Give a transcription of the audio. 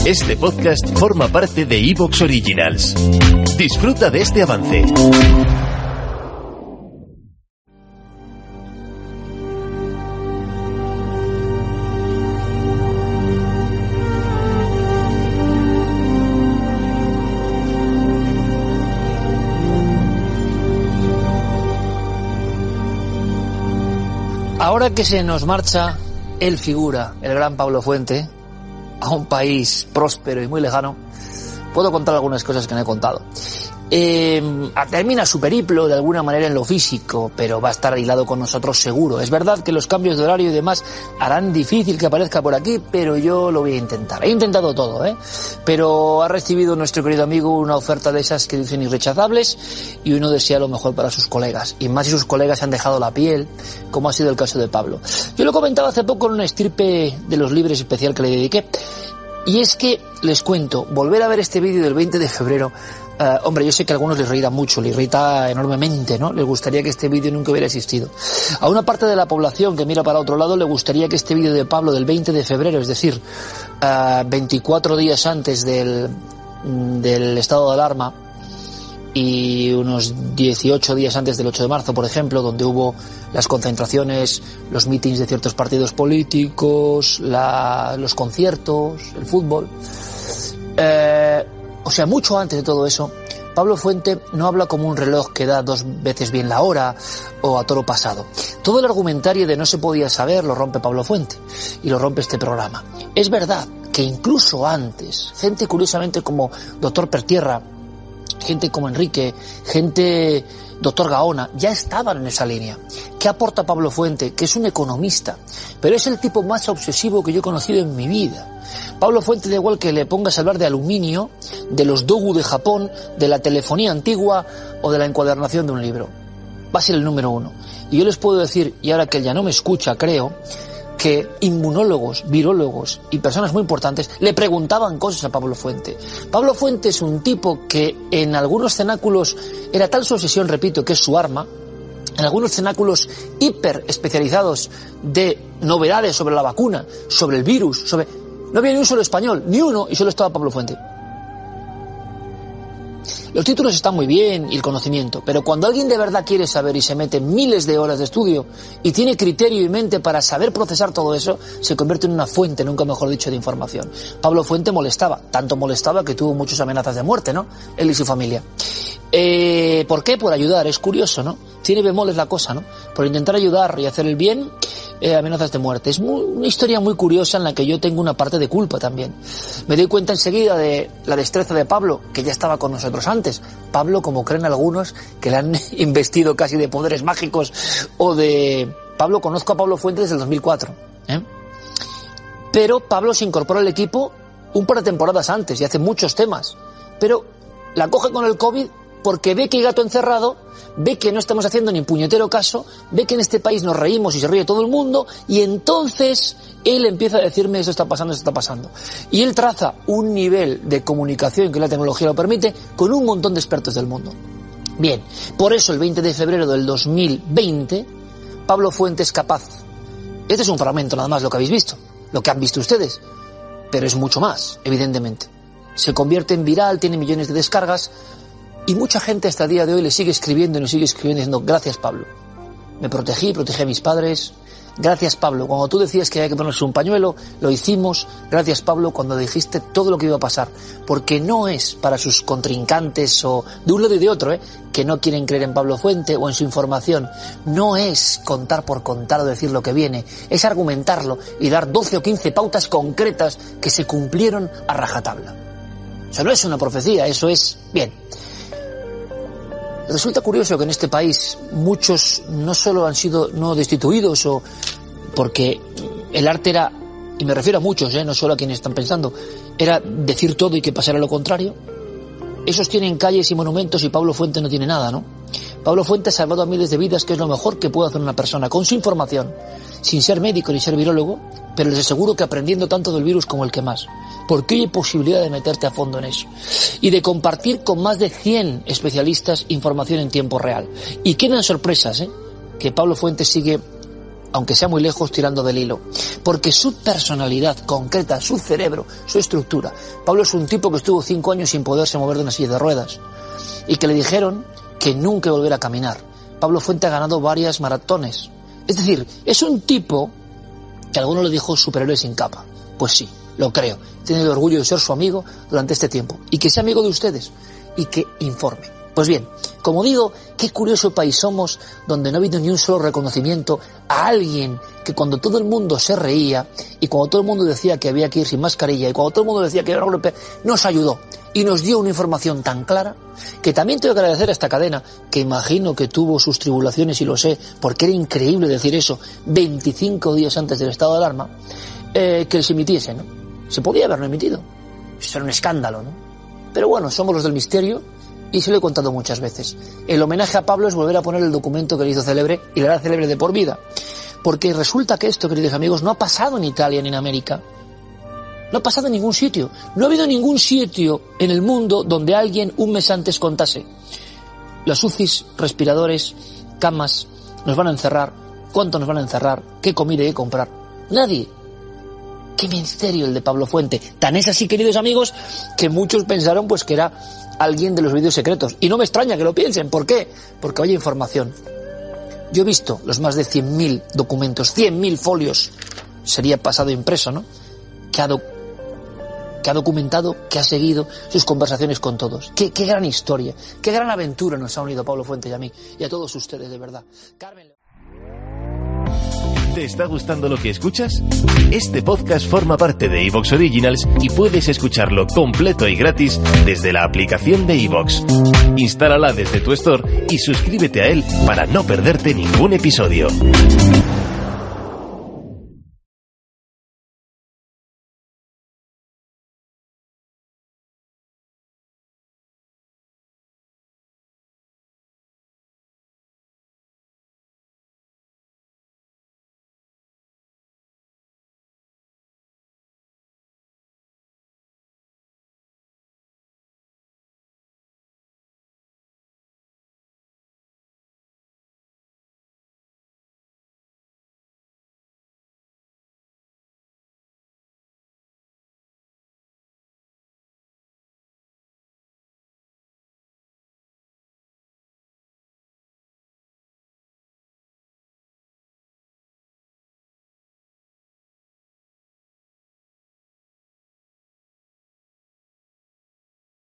Este podcast forma parte de iVoox Originals. Disfruta de este avance. Ahora que se nos marcha el figura, el gran Pablo Fuente, a un país próspero y muy lejano, puedo contar algunas cosas que no he contado. Termina su periplo de alguna manera en lo físico, pero va a estar aislado con nosotros seguro. Es verdad que los cambios de horario y demás harán difícil que aparezca por aquí, pero yo lo voy a intentar. He intentado todo, pero ha recibido nuestro querido amigo una oferta de esas que dicen irrechazables, y uno desea lo mejor para sus colegas, y más si sus colegas han dejado la piel, como ha sido el caso de Pablo. Yo lo comentaba hace poco en una estirpe de los libres especial que le dediqué, y es que, les cuento, volver a ver este vídeo del 20 de febrero, hombre, yo sé que a algunos les reirá mucho, les irrita enormemente, ¿no? Les gustaría que este vídeo nunca hubiera existido. A una parte de la población que mira para otro lado le gustaría que este vídeo de Pablo del 20 de febrero, es decir, 24 días antes del estado de alarma y unos 18 días antes del 8 de marzo, por ejemplo, donde hubo las concentraciones, los mítines de ciertos partidos políticos, los conciertos, el fútbol. O sea, mucho antes de todo eso, Pablo Fuente no habla como un reloj que da 2 veces bien la hora o a toro pasado. Todo el argumentario de no se podía saber lo rompe Pablo Fuente, y lo rompe este programa. Es verdad que incluso antes, gente curiosamente como Doctor Pertierra, gente como Enrique, gente Doctor Gaona, ya estaban en esa línea. ¿Qué aporta Pablo Fuente? Que es un economista, pero es el tipo más obsesivo que yo he conocido en mi vida. Pablo Fuente, da igual que le pongas a hablar de aluminio, de los dogu de Japón, de la telefonía antigua o de la encuadernación de un libro. Va a ser el número 1. Y yo les puedo decir, y ahora que él ya no me escucha, creo, que inmunólogos, virólogos y personas muy importantes le preguntaban cosas a Pablo Fuente. Pablo Fuente es un tipo que en algunos cenáculos era tal su obsesión, repito, que es su arma, en algunos cenáculos hiper especializados de novedades sobre la vacuna, sobre el virus, no había ni un solo español, ni uno, y solo estaba Pablo Fuente. Los títulos están muy bien y el conocimiento, pero cuando alguien de verdad quiere saber y se mete miles de horas de estudio y tiene criterio y mente para saber procesar todo eso, se convierte en una fuente, nunca mejor dicho, de información. Pablo Fuente molestaba, tanto molestaba que tuvo muchas amenazas de muerte, ¿no? Él y su familia. ¿Por qué? Por ayudar, es curioso, ¿no? Tiene bemoles la cosa, ¿no? Por intentar ayudar y hacer el bien, amenazas de muerte. Es una historia muy curiosa en la que yo tengo una parte de culpa también. Me doy cuenta enseguida de la destreza de Pablo, que ya estaba con nosotros antes. Pablo, como creen algunos, que le han investido casi de poderes mágicos Pablo, conozco a Pablo Fuentes desde el 2004, Pero Pablo se incorporó al equipo un par de temporadas antes y hace muchos temas. Pero la coge con el COVID porque ve que hay gato encerrado, ve que no estamos haciendo ni puñetero caso, ve que en este país nos reímos y se ríe todo el mundo, y entonces él empieza a decirme eso está pasando. Y él traza un nivel de comunicación que la tecnología lo permite con un montón de expertos del mundo. Bien, por eso el 20 de febrero del 2020, Pablo Fuente es capaz. Este es un fragmento nada más lo que habéis visto, lo que han visto ustedes, pero es mucho más, evidentemente. Se convierte en viral, tiene millones de descargas, y mucha gente hasta el día de hoy le sigue escribiendo diciendo gracias Pablo, me protegí a mis padres, gracias Pablo, cuando tú decías que había que ponerse un pañuelo, lo hicimos, gracias Pablo cuando dijiste todo lo que iba a pasar, porque no es para sus contrincantes o de un lado y de otro, que no quieren creer en Pablo Fuente o en su información, no es contar por contar o decir lo que viene, es argumentarlo y dar 12 o 15 pautas concretas que se cumplieron a rajatabla. Eso no es una profecía, eso es bien. Resulta curioso que en este país muchos no solo han sido no destituidos o porque el arte era, y me refiero a muchos, no solo a quienes están pensando, era decir todo y que pasara lo contrario. Esos tienen calles y monumentos y Pablo Fuente no tiene nada, ¿no? Pablo Fuente ha salvado a miles de vidas, que es lo mejor que puede hacer una persona con su información, sin ser médico ni ser virólogo, pero les aseguro que aprendiendo tanto del virus como el que más, porque hay posibilidad de meterte a fondo en eso y de compartir con más de 100 especialistas información en tiempo real. Y quedan sorpresas, que Pablo Fuente sigue aunque sea muy lejos, tirando del hilo. Porque su personalidad concreta, su cerebro, su estructura. Pablo es un tipo que estuvo 5 años sin poderse mover de una silla de ruedas y que le dijeron que nunca volviera a caminar. Pablo Fuente ha ganado varias maratones. Es decir, es un tipo que alguno le dijo superhéroe sin capa. Pues sí, lo creo. Tiene el orgullo de ser su amigo durante este tiempo y que sea amigo de ustedes y que informe. Pues bien, como digo, qué curioso país somos donde no ha habido ni un solo reconocimiento a alguien que cuando todo el mundo se reía y cuando todo el mundo decía que había que ir sin mascarilla y cuando todo el mundo decía que era golpe, nos ayudó y nos dio una información tan clara que también tengo que agradecer a esta cadena, que imagino que tuvo sus tribulaciones y lo sé, porque era increíble decir eso 25 días antes del estado de alarma, que les emitiese, ¿no? Se podía haberlo emitido. Eso era un escándalo, ¿no? Pero bueno, somos los del misterio. Y se lo he contado muchas veces. El homenaje a Pablo es volver a poner el documento que le hizo célebre y le hará célebre de por vida. Porque resulta que esto, queridos amigos, no ha pasado en Italia ni en América. No ha pasado en ningún sitio. No ha habido ningún sitio en el mundo donde alguien un mes antes contase: los UCIs, respiradores, camas, nos van a encerrar, cuánto nos van a encerrar, qué comida hay que comprar. Nadie. Qué misterio el de Pablo Fuente. Tan es así, queridos amigos, que muchos pensaron pues que era alguien de los vídeos secretos. Y no me extraña que lo piensen. ¿Por qué? Porque vaya información. Yo he visto los más de 100.000 documentos, 100.000 folios, sería pasado impreso, ¿no? Que ha documentado, que ha seguido sus conversaciones con todos. Qué gran historia, qué gran aventura nos ha unido a Pablo Fuente y a mí, y a todos ustedes, de verdad. Carmen... ¿Te está gustando lo que escuchas? Este podcast forma parte de iVoox Originals y puedes escucharlo completo y gratis desde la aplicación de iVoox. Instálala desde tu store y suscríbete a él para no perderte ningún episodio.